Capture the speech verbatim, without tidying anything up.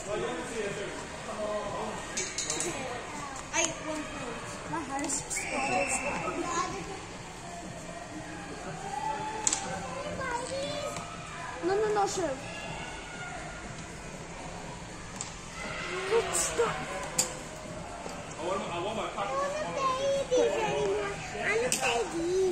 I one point. My heart is No, no, no, sure. Good stuff. I want my pocket. I'm a baby. I'm a baby.